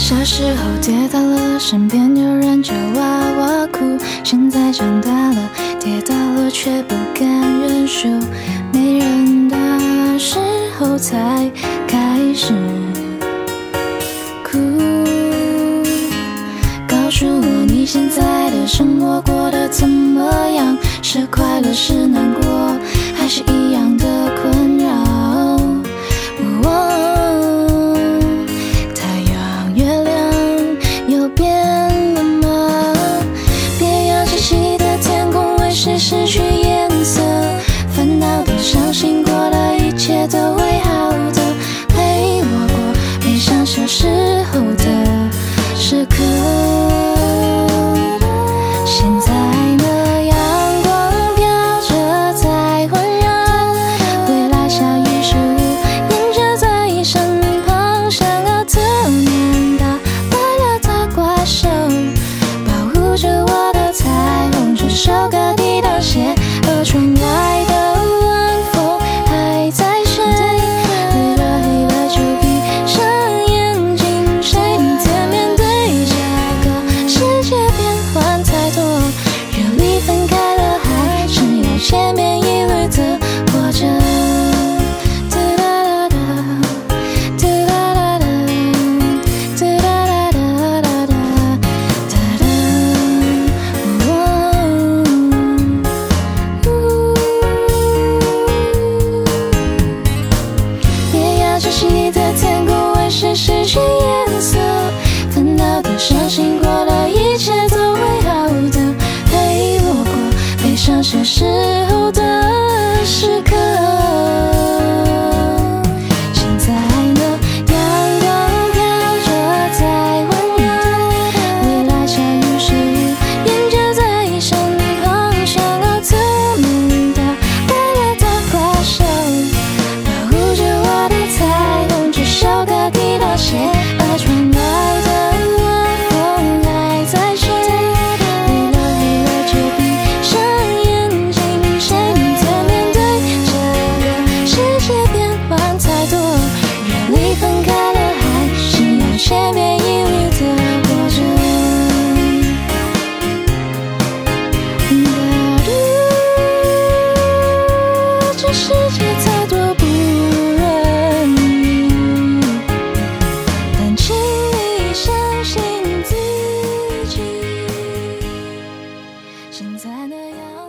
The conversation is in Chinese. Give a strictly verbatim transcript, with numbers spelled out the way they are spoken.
小时候跌倒了，身边有人就哇哇哭。现在长大了，跌倒了却不敢认输。没人的时候才开始哭。告诉我你现在的生活过得怎么样？是快乐是难过，还是一样的困扰？失去颜色，烦恼的、伤心过的，一切都会好的。陪我过悲伤小时候的时刻。现在呢，阳光飘着在环绕，未来下雨时沿着在身旁，想要侧面打败了他怪兽，保护着我的彩虹，这首歌。而窗外的晚风还在睡，黑了黑了就闭上眼睛，谁明天面对这个世界变幻太多，热力分开了还是有前面一律的活着。是失去颜色，烦恼的、伤心过的，一切都会好的。陪我过悲伤小时候的时刻。现在呢，阳光飘着在环绕，未来下雨时沿着在身旁，想要侧面打败了他怪兽，保护着我的彩虹，这首歌。写而窗外的晚风还在睡，黑了黑了就闭上眼睛，谁明天面对这个世界变幻太多，热力分开了还是有千篇一律的活着。这世界太多不容易，请你相信自己，现在的样